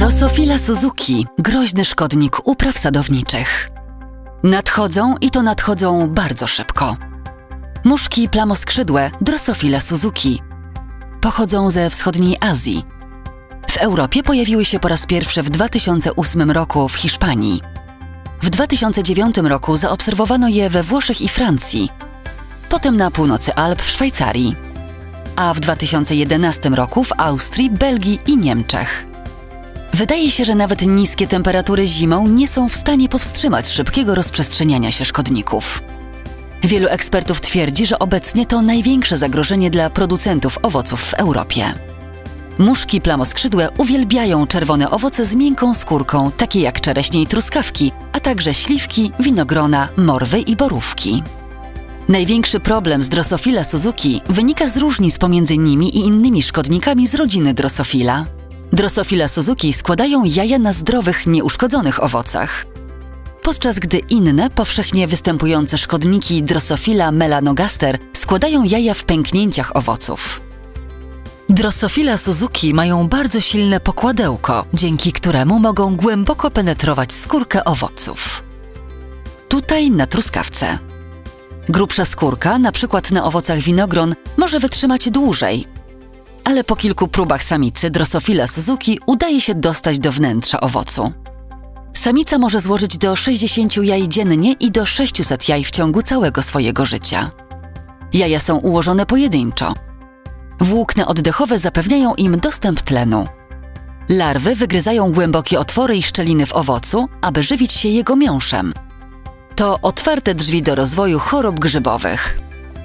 Drosophila Suzuki, groźny szkodnik upraw sadowniczych. Nadchodzą i to nadchodzą bardzo szybko. Muszki plamoskrzydłe Drosophila Suzuki pochodzą ze wschodniej Azji. W Europie pojawiły się po raz pierwszy w 2008 roku w Hiszpanii. W 2009 roku zaobserwowano je we Włoszech i Francji, potem na północy Alp w Szwajcarii, a w 2011 roku w Austrii, Belgii i Niemczech. Wydaje się, że nawet niskie temperatury zimą nie są w stanie powstrzymać szybkiego rozprzestrzeniania się szkodników. Wielu ekspertów twierdzi, że obecnie to największe zagrożenie dla producentów owoców w Europie. Muszki plamoskrzydłe uwielbiają czerwone owoce z miękką skórką, takie jak czereśnie i truskawki, a także śliwki, winogrona, morwy i borówki. Największy problem z Drosophila Suzuki wynika z różnic pomiędzy nimi i innymi szkodnikami z rodziny Drosophila. Drosophila Suzuki składają jaja na zdrowych, nieuszkodzonych owocach, podczas gdy inne, powszechnie występujące szkodniki Drosophila melanogaster składają jaja w pęknięciach owoców. Drosophila Suzuki mają bardzo silne pokładełko, dzięki któremu mogą głęboko penetrować skórkę owoców. Tutaj na truskawce. Grubsza skórka, np. na owocach winogron, może wytrzymać dłużej, ale po kilku próbach samicy Drosophila Suzuki udaje się dostać do wnętrza owocu. Samica może złożyć do 60 jaj dziennie i do 600 jaj w ciągu całego swojego życia. Jaja są ułożone pojedynczo. Włókna oddechowe zapewniają im dostęp tlenu. Larwy wygryzają głębokie otwory i szczeliny w owocu, aby żywić się jego miąższem. To otwarte drzwi do rozwoju chorób grzybowych.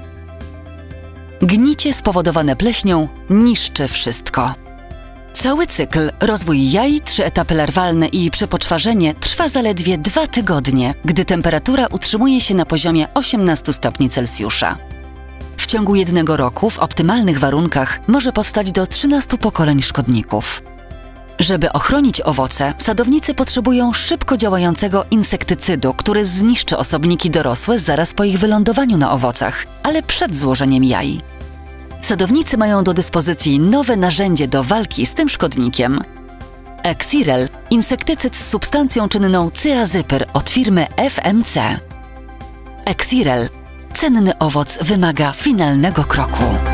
Gnicie spowodowane pleśnią niszczy wszystko. Cały cykl, rozwój jaj, 3 etapy larwalne i przepoczwarzenie trwa zaledwie 2 tygodnie, gdy temperatura utrzymuje się na poziomie 18 stopni Celsjusza. W ciągu 1 roku w optymalnych warunkach może powstać do 13 pokoleń szkodników. Żeby ochronić owoce, sadownicy potrzebują szybko działającego insektycydu, który zniszczy osobniki dorosłe zaraz po ich wylądowaniu na owocach, ale przed złożeniem jaj. Sadownicy mają do dyspozycji nowe narzędzie do walki z tym szkodnikiem. Exirel, insektycyd z substancją czynną cyazypyr od firmy FMC. Exirel. Cenny owoc wymaga finalnego kroku.